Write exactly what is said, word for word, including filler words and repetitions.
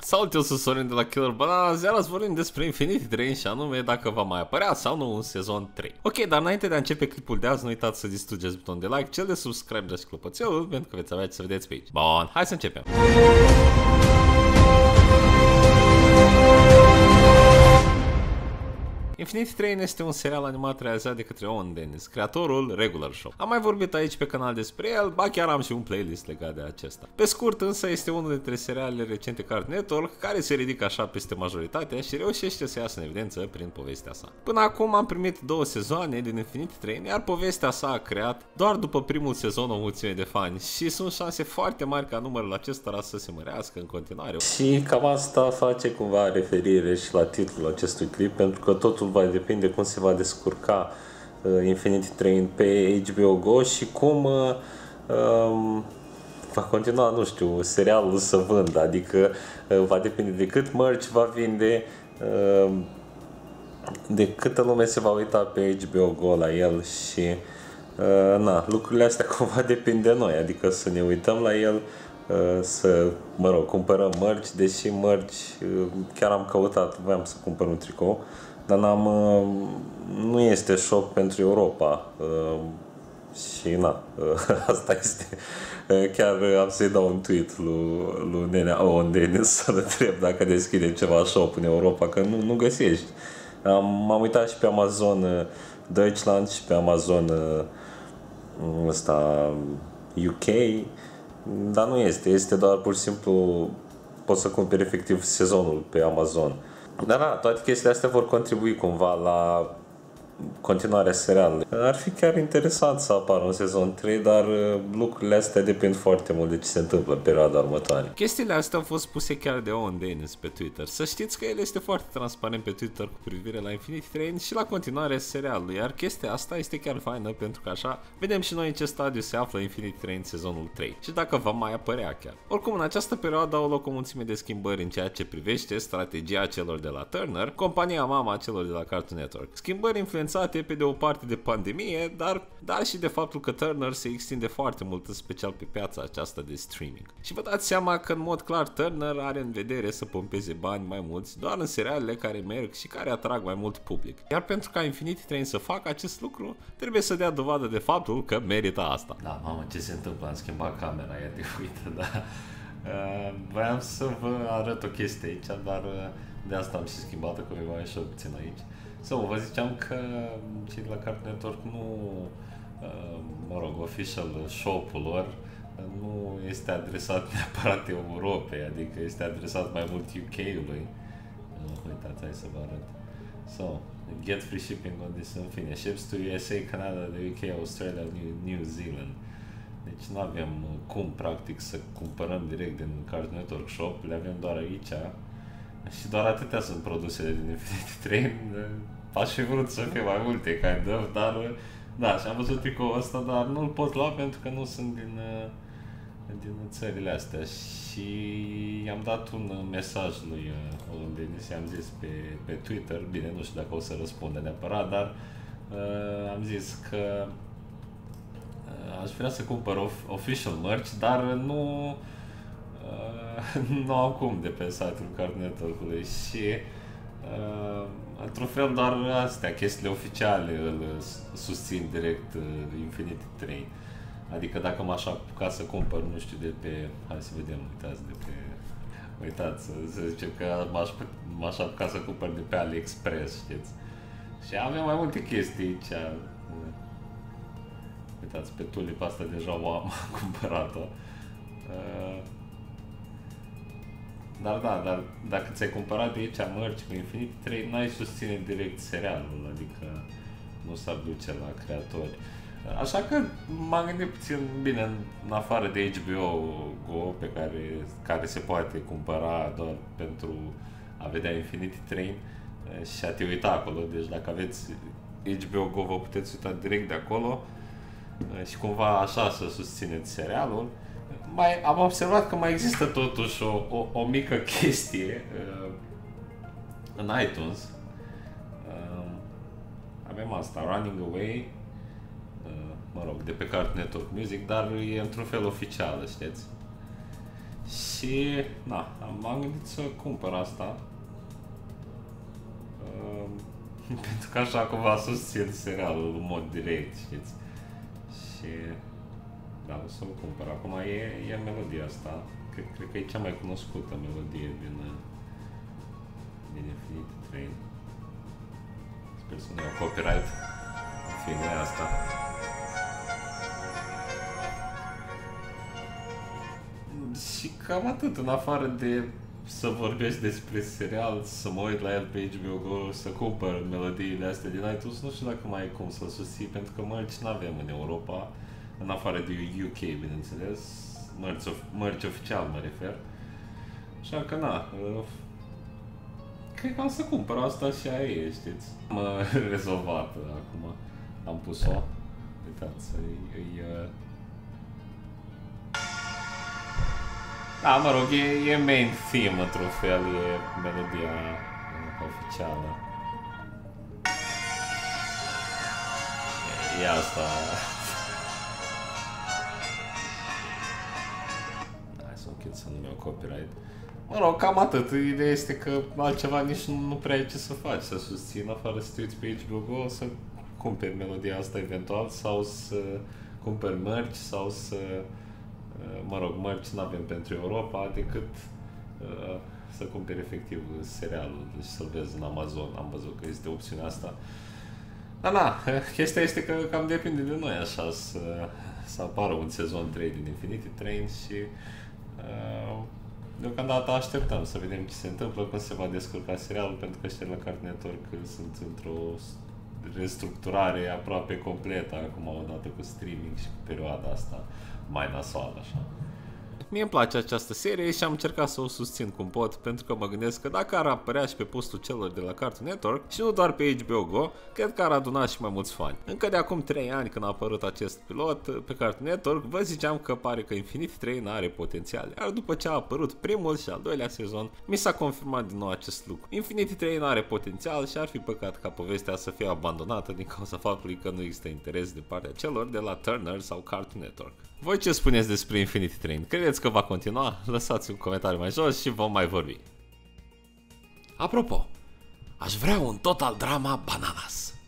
Salut, eu sunt Sorin de la Killer Banana. Ziar azi vorbim despre Infinity Train și anume dacă va mai apărea sau nu în sezon trei. Ok, dar înainte de a începe clipul de azi, nu uitați să distrugeți butonul de like, cel de subscribe, dați clopoțelul, pentru că veți avea ce să vedeți pe aici. Bun, hai să începem. Infinity Train este un serial animat realizat de către Owen Dennis, creatorul Regular Show. Am mai vorbit aici pe canal despre el, ba chiar am și un playlist legat de acesta. Pe scurt însă este unul dintre serialele recente Cartoon Network care se ridică așa peste majoritatea și reușește să iasă în evidență prin povestea sa. Până acum am primit două sezoane din Infinity Train, iar povestea sa a creat doar după primul sezon o mulțime de fani și sunt șanse foarte mari ca numărul acestora să se mărească în continuare. Și cam asta face cumva referire și la titlul acestui clip, pentru că totul va depinde cum se va descurca uh, Infinity Train pe H B O Go și cum uh, um, va continua, nu știu, serialul să vândă, adică uh, va depinde de cât merch va vinde, uh, de câtă lume se va uita pe H B O Go la el și uh, na, lucrurile astea cumva depind de noi, adică să ne uităm la el, uh, să, mă rog, cumpărăm merch, deși merch, uh, chiar am căutat, voiam să cumpăr un tricou, dar n-am, nu este shop pentru Europa și na, asta este. Chiar am să-i dau un tweet lui, lui nenea Owen Dennis să-l întreb dacă deschide ceva shop în Europa, că nu, nu găsești. M-am uitat și pe Amazon Deutschland și pe Amazon ăsta U K, dar nu este, este doar pur și simplu poți să cumperi efectiv sezonul pe Amazon. Dar da, toate chestiile astea vor contribui cumva la continuarea serialului. Ar fi chiar interesant să apară în sezon trei, dar lucrurile astea depind foarte mult de ce se întâmplă în perioada următoare. Chestiile astea au fost puse chiar de Owen Dennis pe Twitter. Să știți că el este foarte transparent pe Twitter cu privire la Infinity Train și la continuarea serialului, iar chestia asta este chiar faină pentru că așa vedem și noi în ce stadiu se află Infinity Train sezonul trei și dacă va mai apărea chiar. Oricum, în această perioadă au loc o mulțime de schimbări în ceea ce privește strategia celor de la Turner, compania mama celor de la Cartoon Network. Schimbări influențate pe de o parte de pandemie, dar, dar și de faptul că Turner se extinde foarte mult, în special pe piața aceasta de streaming. Și vă dați seama că în mod clar Turner are în vedere să pompeze bani mai mulți doar în serialele care merg și care atrag mai mult public. Iar pentru ca Infinity Train să facă acest lucru, trebuie să dea dovadă de faptul că merită asta. Da, mamă, ce se întâmplă? Am schimbat camera, e de uită, da. Uh, voiam să vă arăt o chestie aici, dar uh, de asta am și schimbat-o, că voi mai și puțin aici. So, vă ziceam că cei de la Cartoon Network nu, mă rog, official shop-ul lor nu este adresat neapărat Europei, adică este adresat mai mult U K-ului. Uitați, hai să vă arăt. So, get free shipping on this, în fine, ships to U S A, Canada, the U K, Australia, New, New Zealand. Deci nu avem cum, practic, să cumpărăm direct din Cartoon Network Shop, le avem doar aici. Și doar atâtea sunt produsele din Infinity Train. Aș fi vrut să fie mai multe, kind of, dar da, și am văzut tricoul ăsta, dar nu-l pot lua pentru că nu sunt din, din țările astea. Și i-am dat un mesaj lui Owen Dennis, i-am zis pe, pe Twitter, bine, nu știu dacă o să răspundă neapărat, dar uh, am zis că uh, aș vrea să cumpăr of- official merch, dar nu uh, nu am cum de pe site-ul Cartoon Network-ului și uh, într-un fel doar astea, chestiile oficiale îl susțin direct uh, Infinity Train. Adică dacă m-aș apuca să cumpăr, nu știu, de pe, hai să vedem, uitați, de pe, uitați, să zicem că m-aș, m-aș apuca să cumpăr de pe AliExpress, știți? Și avem mai multe chestii aici. Uitați, pe tulipa asta deja am cumpărat-o. Uh, Dar da, dar dacă ți-ai cumpărat de aici merch cu Infinity Train, n-ai susține direct serialul, adică nu s-ar duce la creatori. Așa că m-am gândit puțin, bine, în afară de H B O Go, pe care, care se poate cumpăra doar pentru a vedea Infinity Train și a te uita acolo, deci dacă aveți H B O Go vă puteți uita direct de acolo și cumva așa să susțineți serialul. Mai, am observat că mai există totuși o, o, o mică chestie uh, în iTunes. Uh, avem asta, Running Away, uh, mă rog, de pe Cartoon Network Music, dar e într-un fel oficială, știți? Și, na, m-am gândit să cumpăr asta. Uh, pentru că așa cumva susțin serialul în mod direct, știți? Și, da, o să o cumpăr. Acum e, e melodia asta. Cred, cred că e cea mai cunoscută melodie din, din Infinity Train. Sper să nu iau copyright. În fine, asta. Și cam atât, în afară de să vorbesc despre serial, să mă uit la el pe H B O Go, să cumpăr melodiile astea din iTunes, nu știu dacă mai e cum să-l susții, pentru că mărci n-avem în Europa, în afară de U K, bineînțeles, mărci, of- mărci oficial mă refer. Așa că na, uh, cred că am să cumpăr asta și aia e, știți? Am uh, rezolvat uh, acum, am pus-o, uitați, e, e da, mă rog, e, e main theme într-un fel, e melodia uh, oficială. E, e asta. Hai să închid să nu-mi iau copyright. Mă rog, cam atât. Ideea este că altceva nici nu, nu prea ai ce să faci, să susții, afară să te uiți pe H B O Go, să cumperi melodia asta eventual, sau să cumperi mărci, sau să... Mă rog, mărci n-avem pentru Europa, decât uh, să cumperi efectiv serialul, deci să-l vezi în Amazon. Am văzut că este opțiunea asta. Dar na, chestia este că cam depinde de noi așa să, să apară un sezon trei din Infinity Train și uh, deocamdată așteptăm să vedem ce se întâmplă, cum se va descurca serialul, pentru că ăștia la Cartoon Network sunt într-o restructurare aproape completă acum, odată cu streaming și cu perioada asta mai nasoală, așa. Mie îmi place această serie și am încercat să o susțin cum pot, pentru că mă gândesc că dacă ar apărea și pe postul celor de la Cartoon Network și nu doar pe H B O Go, cred că ar aduna și mai mulți fani. Încă de acum trei ani, când a apărut acest pilot pe Cartoon Network, vă ziceam că pare că Infinity Train are potențial, iar după ce a apărut primul și al doilea sezon, mi s-a confirmat din nou acest lucru. Infinity Train are potențial și ar fi păcat ca povestea să fie abandonată din cauza faptului că nu există interes de partea celor de la Turner sau Cartoon Network. Voi ce spuneți despre Infinity Train? Credeți că va continua? Lăsați un comentariu mai jos și vom mai vorbi. Apropo, aș vrea un Total Drama Bananas.